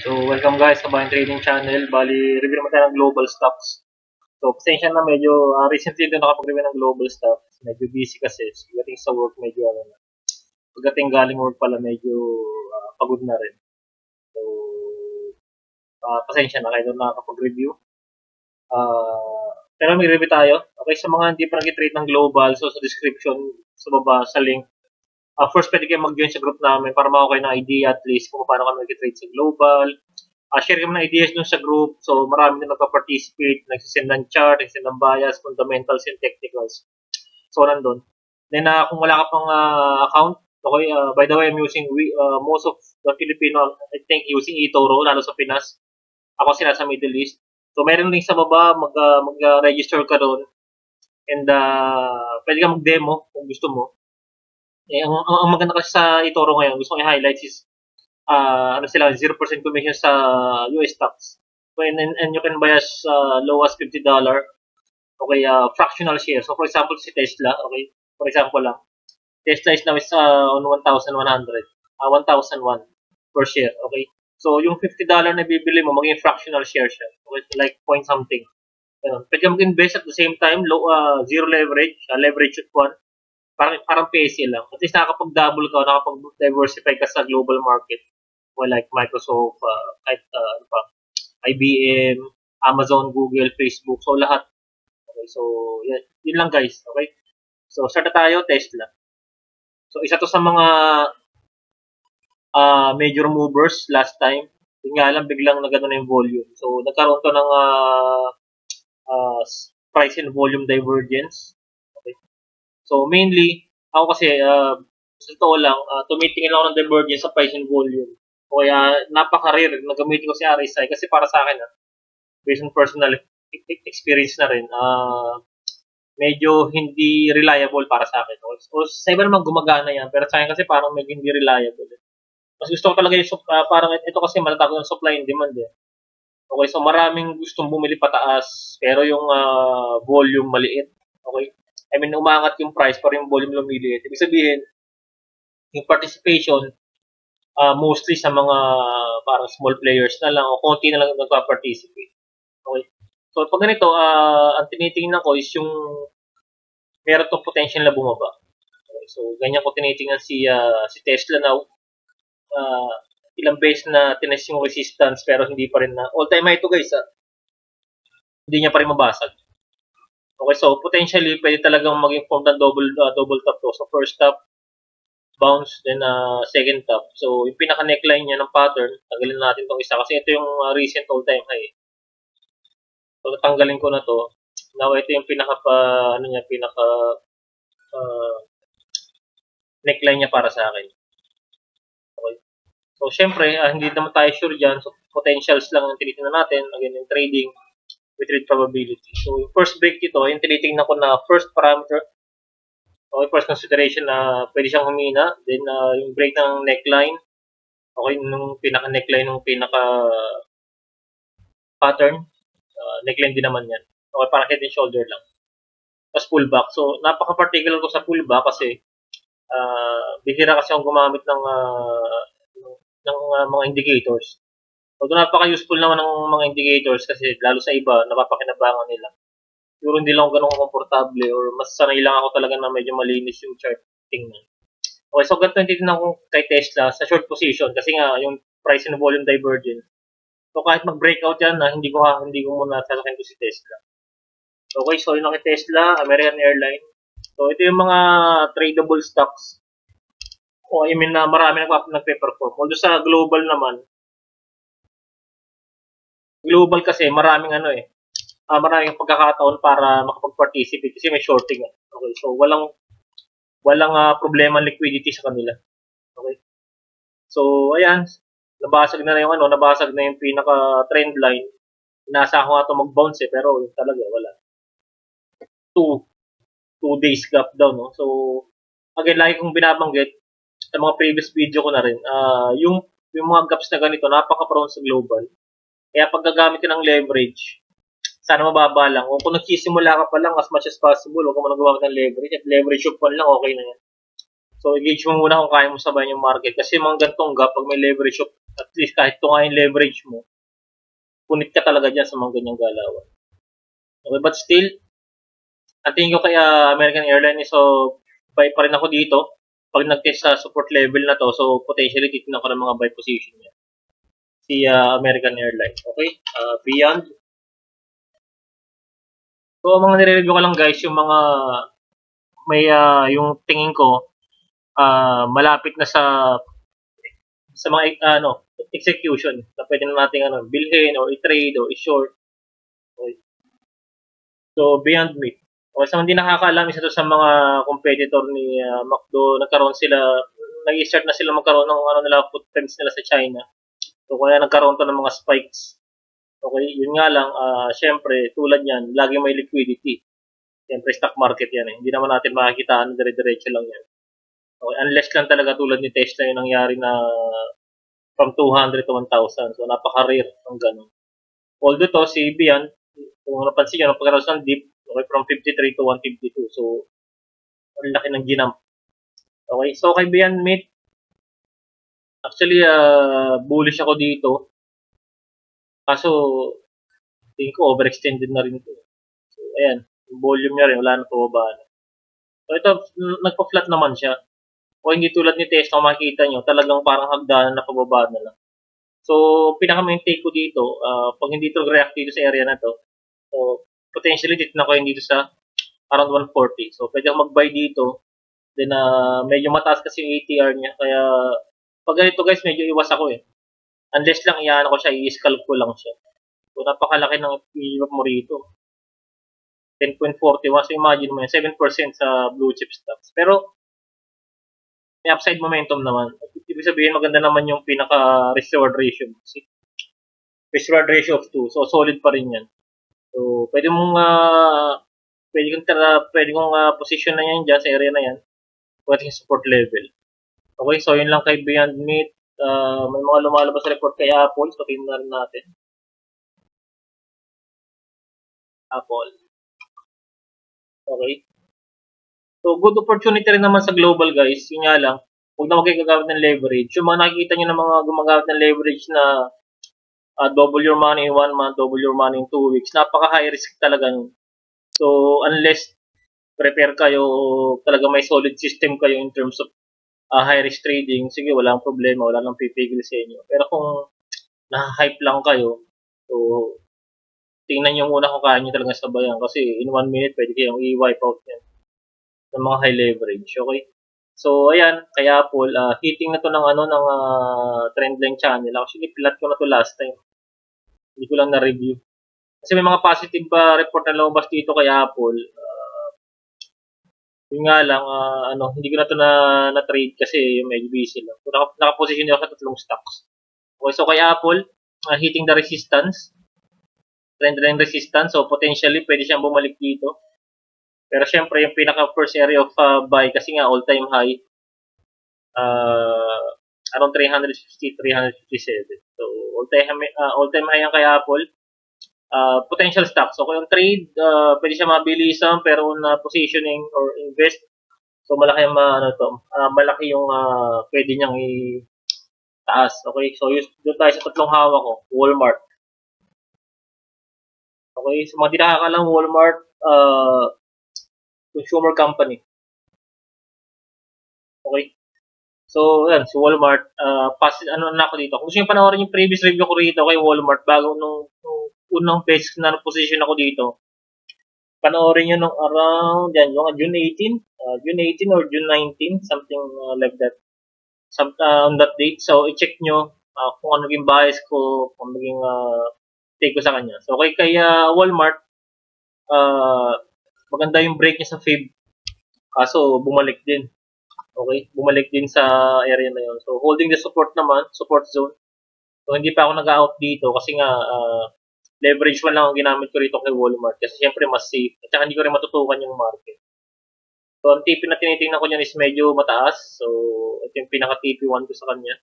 So, welcome guys sa Buying Trading Channel. Bali, review naman tayo ng global stocks. So, pasensya na medyo recently doon nakapag-review ng global stocks. Medyo busy kasi. Pagdating sa work, medyo pagdating galing work pala, medyo pagod na rin. So, pasensya na kayo doon nakapag-review. Pero may review tayo. Okay, sa mga hindi pa nag-trade ng global, so sa description, sa baba, sa link, first, pwede kayo mag-join sa group namin para makakuha kayo ng idea at least kung paano kami nag-trade sa global. Share kami ng ideas dun sa group. So, marami na nagpa-participate, nagsisend ng chart, nagsisend ng bias, fundamentals, and technicals. So, nandun. Then, kung wala ka pang account, okay, by the way, I'm using most of the Filipino, I think, using eToro, lalo sa Pinas. Ako sila sa Middle East. So, meron link sa baba, mag-register ka doon. And, pwede ka mag-demo kung gusto mo. Ang maganda kasi sa eToro ngayon, gusto kong i-highlight is sila 0% commission sa US stocks. So, and you can buy as low as $50. Okay, fractional share. So, for example, si Tesla, okay, for example lang, Tesla is now on 1,100, 1,001 per share, okay. So, yung $50 na bibili mo, maging fractional share siya. Okay, like point something. Pwede ka mag-invest at the same time, zero leverage, leverage at 1. Parang PSE lang. At least nakakapag-double ka o nakakapag-diversify ka sa global market. Well, like Microsoft, IBM, Amazon, Google, Facebook. So, lahat. Okay, so, yun lang guys. Okay. So, start na tayo, Tesla. So, isa to sa mga major movers last time. Yun nga lang, biglang nagano na yung volume. So, nagkaroon to ng price and volume divergence. So, mainly, ako kasi, sa totoo lang, tumitingin ako ng divergence sa price and volume. Kaya, napaka-rare na gamitin ko si RSI kasi para sa akin, based on personal experience na rin, medyo hindi reliable para sa akin. O sa iba naman gumagana yan, pero sa akin kasi parang medyo hindi reliable. Mas gusto ko talaga yung, parang ito kasi matatawag ng supply and demand. Okay, so maraming gustong bumili pataas, pero yung volume maliit. Okay? I mean, umangat yung price pero yung volume lumiliit. Ibig sabihin, yung participation, mostly sa mga parang small players na lang o konti na lang nagpa-participate. Okay? So, pag ganito, ang tinitingnan ko is yung meron tong potential na bumaba. Okay? So, ganyan ko tinitingnan si Tesla now. Ilang beses na tinest yung resistance pero hindi pa rin na all-time high ito guys. Hindi niya pa rin mabasag. Okay, so potentially pwede talagang maging form ng double top to. So first top, bounce, then second top. So yung pinaka neckline niya ng pattern, tanggalin natin tong isa kasi ito yung recent all-time high. So tanggalin ko na to. Now ito yung pinaka neckline niya para sa akin. Okay. So syempre, hindi naman tayo sure diyan. So potentials lang ang tinitingnan natin. Again, yung trading with trade probability. So, yung first break dito, yung tinitingnan ko na first parameter, okay, first consideration na pwede siyang humina, then yung break ng neckline, okay, nung pinaka-neckline, nung pinaka-pattern, neckline din naman yan. Okay, parang head and shoulder lang. Tapos pullback. So, napaka-particular ko sa pullback kasi bihira kasi akong gumamit ng mga indicators. Although napaka-useful naman ng mga indicators kasi lalo sa iba, napapakinabangan nila. Siguro hindi lang ako ganun komportable or mas sanay lang ako talaga na medyo malinis yung chart tingnan. Okay, so ganito yung titignan ko kay Tesla sa short position kasi nga yung price and volume divergence. So kahit mag-breakout yan, hindi ko muna sasakin ko si Tesla. Okay, so yun ang kay Tesla, American Airlines. So ito yung mga tradable stocks. O I mean na marami nagpe-perform. Although sa global naman, global kasi maraming maraming pagkakataon para makapag-participate kasi may shorting. Okay, so walang problema liquidity sa kanila. Okay. So ayan, nabasag na yung pinaka trend line. Inaasahan ko nga ito mag-bounce pero talaga wala. 2 days gap down, no. So again, lagi kong binabanggit sa mga previous video ko na rin, yung mga gaps na ganito napaka-prone sa global. Kaya pag gagamit ka ng leverage, sana mababa lang. O kung nagsisimula ka pa lang, as much as possible, huwag ka muna gumamit ng leverage. At leverage of 1 lang, okay na yan. So, engage mo muna kung kaya mo sabayan yung market. Kasi mga gantong gap, pag may leverage of At least kahit kung yung leverage mo, punit ka talaga dyan sa mga ganyang galawan. Okay, but still, ang tingin ko kay American Airlines, so buy pa rin ako dito pag nag-test sa support level na to. So potentially titignan ko ng mga buy position niya. Si American Airlines. Okay? Beyond. So mga nire-review ko lang guys, yung mga may yung tingin ko malapit na sa mga execution na pwede na nating bilhin or i-trade or i-short. Okay. So beyond meat. O sa hindi nakakaalam, isa to sa mga competitor ni McDo, nag-start na sila magkaroon ng footprints nila sa China. So kaya nagkaroon to ng mga spikes. Okay, yun nga lang, syempre, tulad yan, lagi may liquidity. Syempre, stock market yan eh. Hindi naman natin makikitaan, dire-diretso lang yan. Okay, unless lang talaga tulad ni Tesla yung nangyari na from 200 to 1,000. So, napaka-rare ng ganun. Although to, si Beyond, kung napansin nyo, pagkaroon ng dip, okay, from 53 to 152. So, ang laki ng ginamp. Okay, so kay Beyond Meat, actually, bullish ako dito. Kaso, tingin ko overextended na rin ito. So, ayan, yung volume niya rin, wala na pababa. So, ito, nagpa-flat naman siya. O hindi tulad ni Tesla, makikita nyo, talagang parang hagdanan na pababa na lang. So, pinaka-main take ko dito, pag hindi ito react dito sa area na to, so, potentially dito na ko yung dito sa around 140. So, pwede ako mag-buy dito. Then, medyo mataas kasi yung ATR niya. Kaya, pag ganito guys, medyo iwas ako eh. Unless lang, iyan ko siya, i-scalp ko lang siya. So, napakalaki ng i-iwap mo rito. 10.41. So, imagine mo yan, 7% sa blue chip stocks. Pero, may upside momentum naman. Ibig sabihin, maganda naman yung pinaka-risk-reward ratio. Risk-reward ratio of 2. So, solid pa rin yan. So, pwede kong position na yan dyan sa area na yan. Pwede yung support level. Okay, so yun lang kay Beyond Meat. May mga lumalabas sa report kay Apple. So, tingnan na rin natin. Apple. Okay. So, good opportunity rin naman sa global guys. Yun nga lang, huwag na magagamit ng leverage. Yung mga nakikita nyo ng mga gumagamit ng leverage na double your money in 1 month, double your money in 2 weeks, napaka-high risk talaga yun. So, unless prepare kayo o talaga may solid system kayo in terms of high risk trading, sige, walang problema, wala nang pipigil sa inyo. Pero kung na-hype lang kayo, so, tingnan nyo muna kung kaya nyo talaga sabayan kasi in 1 minute pwede kayong i-wipe out yan ng mga high leverage, okay? So, ayan, kaya Apple, hitting na to ng trendline channel. Actually, pilat ko na to last time. Hindi ko lang na-review. Kasi may mga positive report na lumabas dito kay Apple. Yun nga lang, hindi ko na to na-trade kasi medyo busy lang. So, nakaposition ako sa tatlong stocks. Okay, so kay Apple, hitting the resistance. Trendline resistance. So, potentially, pwede siyang bumalik dito. Pero syempre, yung pinaka-first area of buy kasi nga all-time high around 350, 357. So, all-time high yan kay Apple. Potential stocks. So, kung yung trade, pwede siya mabilisan pero na positioning or invest. So, malaki yung malaki yung pwede niyang i-taas. Okay? So, doon tayo sa tatlong hawak ko. Walmart. Okay? So, mga di nakakalang Walmart, consumer company. Okay. So, yan, si Walmart, na ako dito. Kung gusto nyo panoorin yung previous review ko rito kay Walmart, bago nung unang basic na position ako dito, panoorin nyo nung around, yan, yung June 18, June 18 or June 19, something like that. On that date. So, i-check nyo kung ano naging bias ko, kung naging take ko sa kanya. So, kay Walmart, maganda yung break niya sa fib. Kaso, bumalik din. Okay? Bumalik din sa area na yun. So, holding the support naman, support zone. So, hindi pa ako nag-out dito kasi nga, leverage man lang ang ginamit ko rito kay Walmart kasi syempre mas safe. At saka hindi ko rin matutukan yung market. So, ang TP na tinitingnan ko niyan is medyo mataas. So, ito yung pinaka-TP1 ko sa kanya.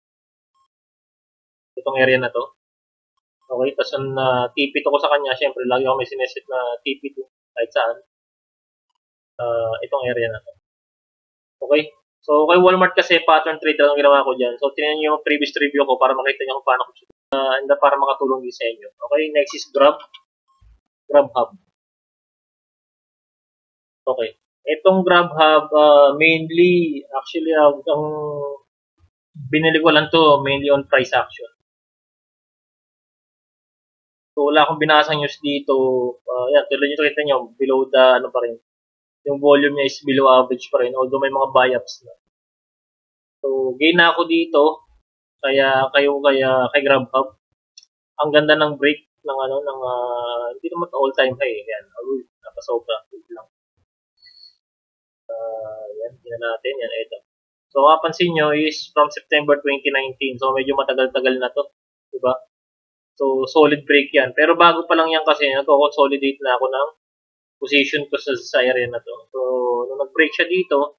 Itong area na to. Okay? Tapos, ang TP2 ko sa kanya, syempre, lagi ako may sineset na TP2 kahit saan. Itong area na to. Okay? So, kay Walmart kasi pattern trade lang ang ginawa ko dyan. So, tingnan nyo yung previous review ko para makita nyo kung paano ko para makatulong din sa inyo. Okay, next is GrabHub. Okay. Itong GrabHub, mainly, actually, ang binili ko lang to mainly on price action. So, wala akong binasang news dito. Yan, tuloy nyo kita nyo, below the, ano pa rin, yung volume niya is below average pa rin, although may mga buy-ups na. So, gain na ako dito, kaya kay GrabHub. Ang ganda ng break ng hindi naman all-time high. Yan, napasobra. Lang. Yan, tingnan natin. Yan, ito. So, mapansin nyo is from September 2019. So, medyo matagal-tagal na to. Diba? So, solid break yan. Pero bago pa lang yan kasi, nagko-consolidate na ako ng position ko sa area na to. So, nung nag-break siya dito,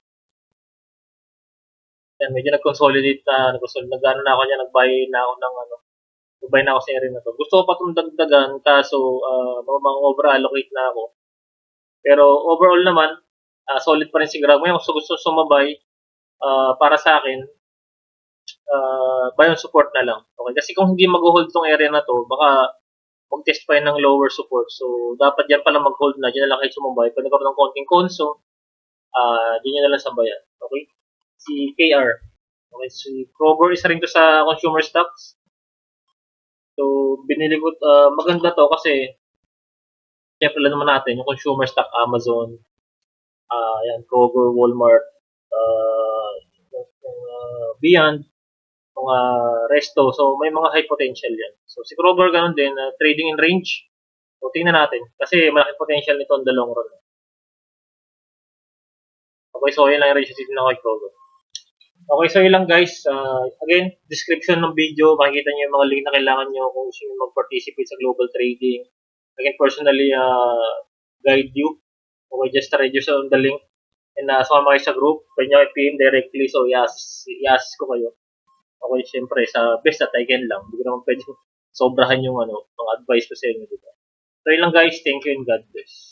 yan, medyo nag-consolidate na, nag-ano na ako niya, nag-buy na ako sa area na to. Gusto ko pa itong dagdagan, kaso, mga over-allocate na ako. Pero, overall naman, solid pa rin si Grab. Ngayon, gusto sumabay, para sa akin, buy on support na lang. Okay? Kasi kung hindi mag-hold tong area na to, baka mag-test pa yun ng lower support. So, dapat yan pala mag-hold na. Diyan na lang kayo sumabay. Pwede ka pa ng konting konso, diyan na lang sabayan. Okay? Si KR. Okay, si Kroger, isa rin to sa consumer stocks. So, binili ko, maganda to kasi, syempre lang naman natin, yung consumer stock, Amazon, yan, Kroger, Walmart, Beyond, mga resto. So, may mga high potential yan. So, si Kroger ganun din, trading in range. So, tingnan natin. Kasi malaki potential nito on the long run. Okay, so yun lang yung range na kay Kroger. Okay, so yun lang guys. Again, description ng video, makikita nyo yung mga link na kailangan nyo kung gusto nyo mag-participate sa global trading. I can personally guide you. Okay, just register on the link. And sumama kayo sa group. Pwede nyo i-PM directly. So, i-ask ko kayo. Okay, syempre, sa best that I can lang. Hindi ko naman pwede sobrahan yung mga advice ko sa inyo. Diba? So, yun lang guys. Thank you and God bless.